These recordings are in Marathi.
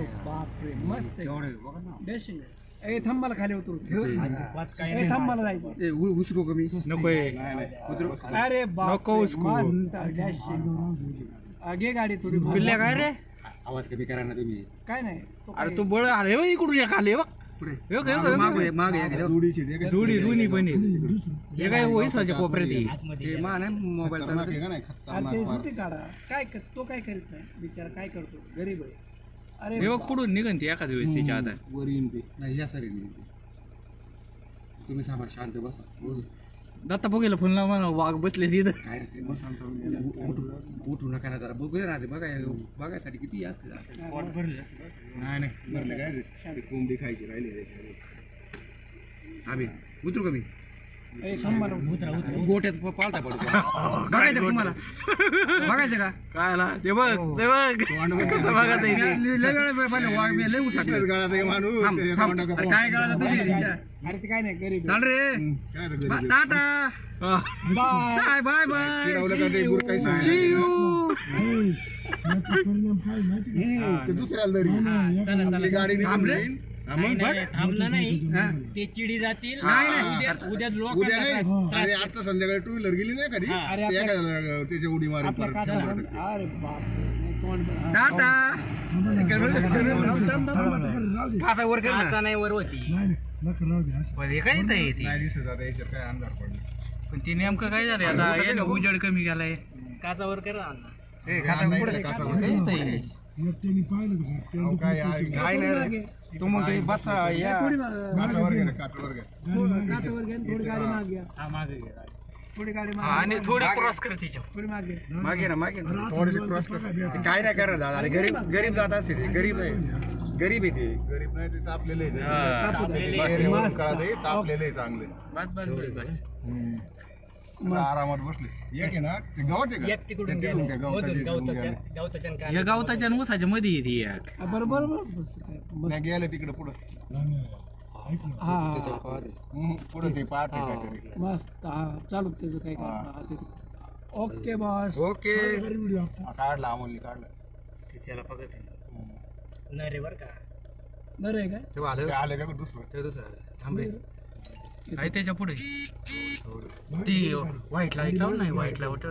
बापरे मस्त बेसिंग ए थांब मला खाली उतरू ए थांब मला जायचं उसको कमी नको अरे बाप नको उसको आगे गाडी थोडी पिल्ल्या काय रे आवाज कमी करा ना तुम्ही काय नाही अरे तू बळ आले इकडून एक आले बघ जोडी दोन्ही पण हे काय वयसाच्या कोपऱ्यात मोबाईल सुट्टी काढा काय तो काय करीत नाही बिचारा काय करतो गरीब आहे अरे हे बघ पुढून निघन ती एखाद्या वेळेस त्याच्या आता वरीन ते नाही या सरी तुम्ही थांबा शांत बसा दत्ता बघायला फोन लावा वाघ बसले तिथं काय रे उठू नका ना जरा बघू ना ते बघायसाठी किती असते नाही भरले काय रे कोंबडी खायची राहिली आम्ही उतरू कमी गोट्यात पालता पडतो बघायचं तुम्हाला बघायचं का काय आला ते बघ ते बघ कसं बघा ते काय कळा तुम्ही अरे ते काय नाही गरीब चाल रे टाटा बाय बाय बाय दुसऱ्याला गाडी थांबले थांबलं नाही ते चिडी जातील उद्या लोक उद्या नाही आता संध्याकाळी टू व्हीलर गेली नाही कधी त्याच्या उडी मारी अरे बाप टाटा काचा वर कर नाही वर होती काय दिसत आता याच्यात काय अंधार पडला पण ते नेमकं काय झालं आता उजेड कमी गेलाय काचावर करा काय नाही तू म्हणतो बस या थोडी गाडी माग घ्या थोडी गाडी आणि थोडी क्रॉस कर तिच्या थोडी मागे मागे ना थोडी क्रॉस कर काय नाही करत दादा गरीब गरीब जात असते ते गरीब आहे गरीब आहे ते गरीब नाही ते तापलेले तापलेले चांगले बस बस बस आरामात बसले एक आहे ना ते गावात या गावताच्या ऊसाच्या मध्ये येते एक बरोबर नाही गेलं तिकडे पुढं पुढं ते पाठ मस्त हा चालू त्याचं काय करणार ओके बॉस ओके काढला अमोलने काढला त्याला बघत नरे बर का बरं आहे काय ते आले का दुसरं थांबे आहे त्याच्या पुढे ती व्हाईट लाईट लावून नाही व्हाईट लाईट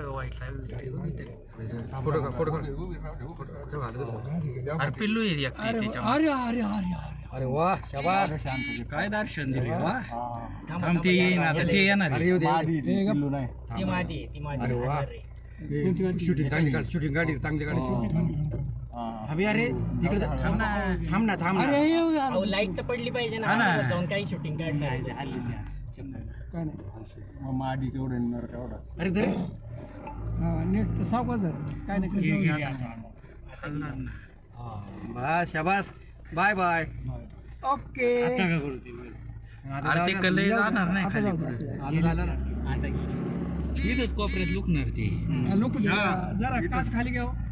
अरे पिल्लू येते त्याच्या अरे अरे अरे अरे वा शाबास काय दर्शन दिले वा थांब ते येईन आता ते येणार पिल्लू नाही ती मादी अरे वा शूटिंग चांगली गाडी शूटिंग गाडी चांगली गाडी अभि अरे तिकडे थांब ना थांब ना लाईट तर पडली पाहिजे ना जाऊन काही शूटिंग काढणार काय नाही माडी केवढे केवढा अरे दरे नेट सावकाश काय नाही बस शाबास बाय बाय ओके अरे ते कलई जाणार नाही खाली पुढे इथंच कोपऱ्यात लुकणार ती लोक जरा काच खाली घ्या